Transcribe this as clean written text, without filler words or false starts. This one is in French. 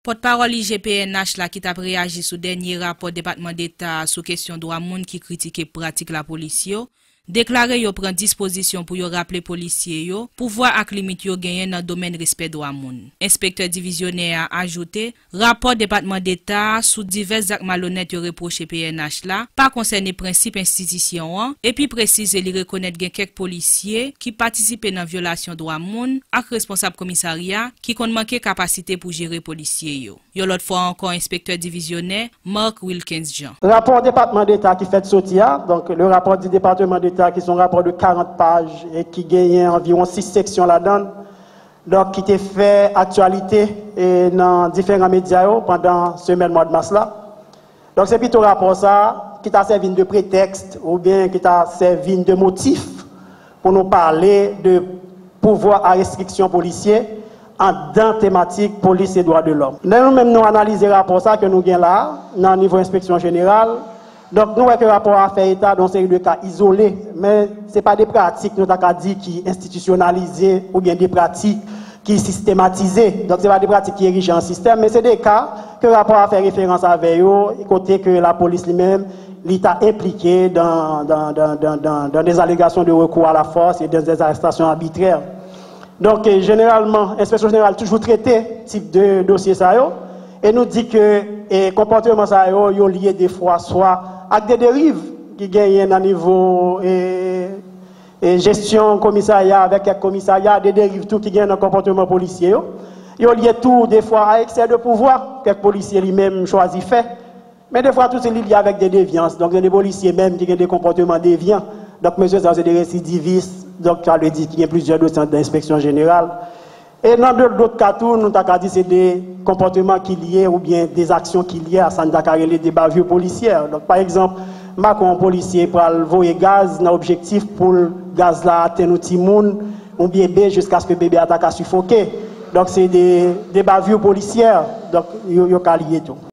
Porte-parole IGPNH là qui t'a réagi sous dernier rapport département d'État sous question droit monde qui critique pratique la police déclaré yo prend disposition pour yo rappeler policiers yo pouvoir ak limite yo gagner dans domaine respect droit monde. Inspecteur divisionnaire a ajouté rapport département d'État sous divers actes malhonnêtes yo reproché PNH là pas concerné principe institution et puis précise li reconnaître gen quelques policiers qui participaient dans violation droit monde ak responsable commissariat qui kon manqué capacité pour gérer policiers yo. Yo l'autre fois encore inspecteur divisionnaire Mark Wilkins Jean. Rapport département d'État qui fait sortir donc le rapport du département d'État qui sont un rapport de 40 pages et qui gagne environ 6 sections là-dedans. Donc, qui était fait actualité dans différents médias pendant ce même mois de mars là. Donc, c'est plutôt un rapport ça qui t'a servi de prétexte ou bien qui t'a servi de motif pour nous parler de pouvoir à restriction policière en dans thématique police et droits de l'homme. Nous-mêmes, nous analysons le rapport ça que nous avons là, dans le niveau inspection générale. Donc, nous avons un rapport à faire état dans une série de cas isolés, mais ce n'est pas des pratiques, nous avons dit, qui institutionnalisées ou bien des pratiques qui systématisées. Donc, ce n'est pas des pratiques qui érigent un système, mais c'est des cas que le rapport a fait référence avec eux, côté que la police lui-même, l'État impliqué dans des allégations de recours à la force et des arrestations arbitraires. Donc, généralement, l'inspection générale toujours traité type de dossier ça, et nous dit que le comportement ça est lié des fois soit avec des dérives qui gagnent à niveau gestion commissariat avec quelques commissariats, des dérives tout qui gagnent dans le comportement policier. Ils lié tout des fois à excès de pouvoir, quelques policiers lui-même choisi fait. Mais des fois tout c'est lié avec des déviances. Donc il y a des policiers même qui ont des comportements déviants. Donc monsieur ça c'est des récidivistes. Donc ça veut dire qu'il y a plusieurs dossiers d'inspection générale. Et dans d'autres cas, nous avons dit que c'est des comportements qui liés ou bien des actions qui liées à des bavures policières. Donc, par exemple, Macron policier pour envoyer gaz dans l'objectif pour le gaz là atteindre Timoun ou bien B jusqu'à ce que le bébé attaque à suffoquer. Donc, c'est des bavures policières. Donc, il y a lié tout.